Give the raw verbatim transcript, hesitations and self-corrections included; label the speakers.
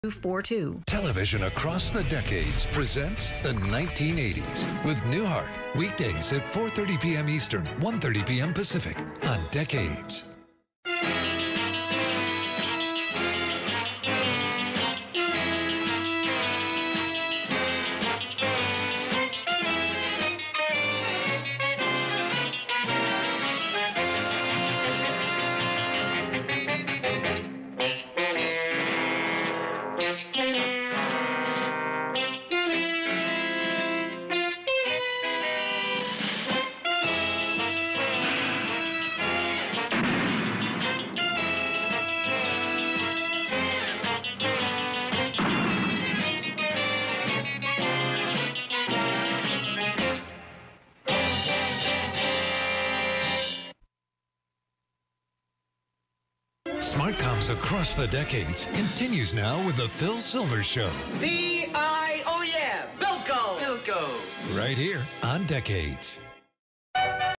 Speaker 1: four two.
Speaker 2: Television across the decades presents the nineteen eighties with Newhart. Weekdays at four thirty p.m. Eastern, one thirty p.m. Pacific on Decades. Smartcoms across the decades continues now with the Phil Silvers Show.
Speaker 3: V I, oh yeah, Bilko. Bilko.
Speaker 2: Right here on Decades.